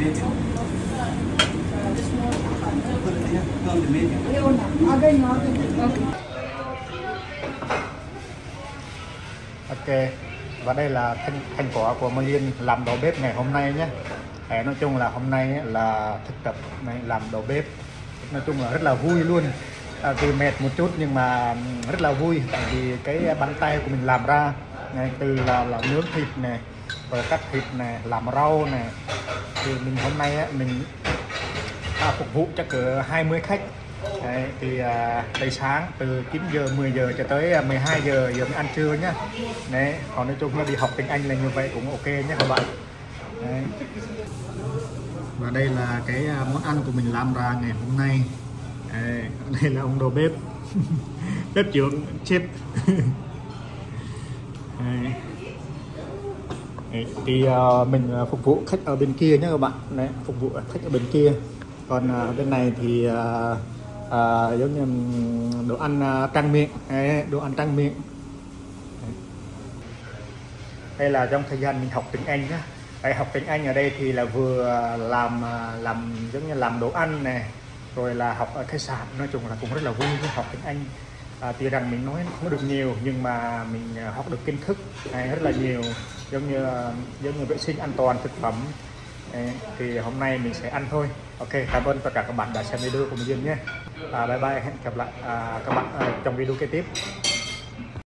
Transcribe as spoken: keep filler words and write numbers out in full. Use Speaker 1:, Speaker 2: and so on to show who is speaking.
Speaker 1: medium. Put it here, go to medium.
Speaker 2: Ok, và đây là thành, thành quả của Mai Liên làm đầu bếp ngày hôm nay nhé. Để nói chung là hôm nay là thực tập này làm đầu bếp, nói chung là rất là vui luôn. À, vì mệt một chút nhưng mà rất là vui, tại vì cái bàn tay của mình làm ra này, từ là, là nướng thịt này, rồi cắt thịt này, làm rau này, thì mình hôm nay á, mình à, phục vụ cho cỡ hai mươi khách. Đấy, thì à, tới sáng từ chín giờ mười giờ cho tới mười hai giờ giờ mới ăn trưa nhá. Đấy, còn nói chung là đi học tiếng Anh là như vậy cũng ok nhé các bạn. Đấy. Và đây là cái món ăn của mình làm ra ngày hôm nay. Đây, đây là ông đầu bếp bếp trưởng chef. Đây. Đấy, thì uh, mình phục vụ khách ở bên kia nhé các bạn. Đấy, phục vụ khách ở bên kia. Còn uh, bên này thì uh, uh, giống như đồ ăn uh, tráng miệng. Đấy, đồ ăn tráng miệng. Đấy. Đây là trong thời gian mình học tiếng Anh nhé. Đây, học tiếng Anh ở đây thì là vừa làm làm giống như làm đồ ăn này, rồi là học ở khách sạn, nói chung là cũng rất là vui với học tiếng Anh. À, tuy rằng mình nói không được nhiều nhưng mà mình học được kiến thức này rất là nhiều, giống như giống như vệ sinh an toàn thực phẩm. Đấy, thì hôm nay mình sẽ ăn thôi. Ok, cảm ơn tất cả các bạn đã xem video của mình nhé. À, bye bye, hẹn gặp lại à, các bạn à, trong video kế tiếp.